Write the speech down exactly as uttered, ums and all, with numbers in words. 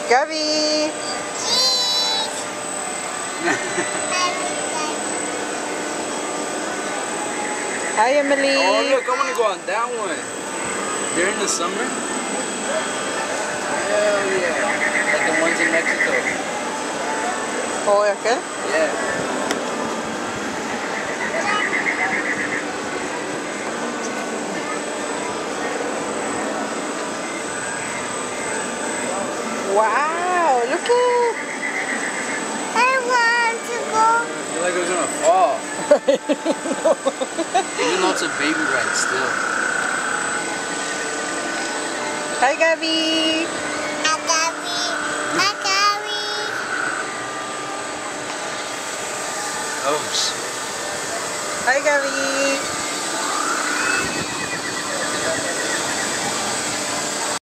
Gabby! Hi, Emily! Oh, look, I want to go on that one. During the summer? Hell yeah. Like the ones in Mexico. Oh, okay? Yeah. Wow, look at. I want to go. I feel like it was gonna fall. Even though it's a baby ride still. Hi, Gabby. Hi, Gabby. Hi, Gabby. Oh, shit. Hi, Gabby.